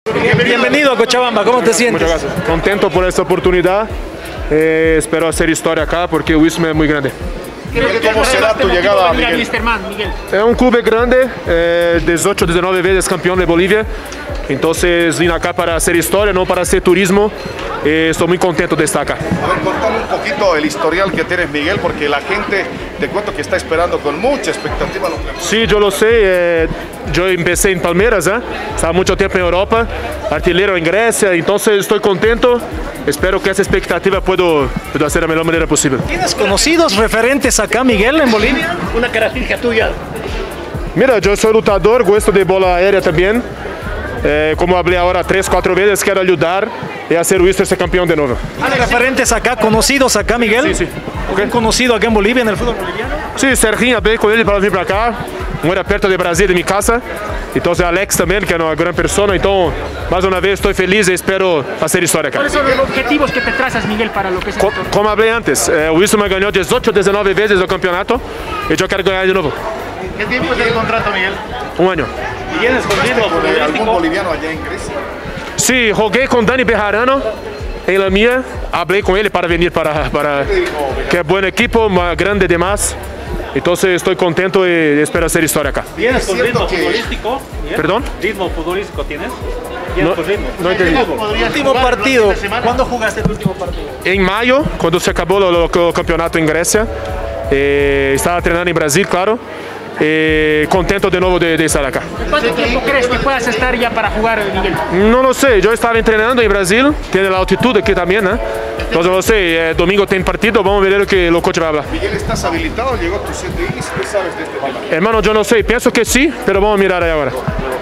Bienvenido a Cochabamba, ¿cómo te sientes? Muchas gracias. Contento por esta oportunidad. Espero hacer historia acá porque el Wisma es muy grande. ¿Cómo será tu llegada, Miguel? Es un club grande, 18, 19 veces campeón de Bolivia. Entonces vine acá para hacer historia, no para hacer turismo. Estoy muy contento de estar acá. A ver, contame un poquito el historial que tienes, Miguel, porque la gente, te cuento que está esperando con mucha expectativa lo que... Sí, yo lo sé. Yo empecé en Palmeiras, estaba mucho tiempo en Europa, artillero en Grecia, entonces estoy contento. Espero que esa expectativa puedo hacer de la mejor manera posible. ¿Tienes conocidos referentes acá, Miguel, en Bolivia? Una característica tuya. Mira, yo soy lutador, gosto de bola aérea también. Como hablé ahora 3, 4 veces, quiero ayudar y hacer Wister ser campeón de nuevo. ¿Hay referentes acá, conocidos acá, Miguel? Sí. ¿Un conocido acá en Bolivia, en el fútbol boliviano? Sí, Serginho, hablé con él para venir para acá. Muere perto de Brasil, de mi casa. Entonces Alex también, que es una gran persona. Entonces, más una vez estoy feliz y espero hacer historia acá. ¿Cuáles son los objetivos que te trazas, Miguel, para lo que es el torneo? Como hablé antes, el Wister me ganó 18, 19 veces el campeonato y yo quiero ganar de nuevo. ¿Qué tiempo es el contrato, Miguel? Un año. ¿Tienes conocido ¿De algún boliviano allá en Grecia? Sí, jugué con Dani Bejarano en la mía. Hablé con él para venir para que es buen equipo, más grande de más. Entonces estoy contento y espero hacer historia acá. ¿Tienes con ritmo futbolístico? ¿Bien? ¿Perdón? ¿Ritmo futbolístico tienes? ¿Tienes con ritmo? No entendí. Último partido. ¿Cuándo jugaste el último partido? En mayo, cuando se acabó el campeonato en Grecia, estaba entrenando en Brasil, claro. Contento de nuevo de estar acá. ¿Cuánto tiempo crees que puedas estar ya para jugar, Miguel? No lo sé, yo estaba entrenando en Brasil, tiene la altitud aquí también, entonces no sé, domingo tiene partido, vamos a ver lo que el coach va a hablar. Miguel, ¿estás habilitado? ¿Llegó tu CTI? ¿Qué sabes de este tema? Hermano, yo no sé, pienso que sí, pero vamos a mirar ahí ahora.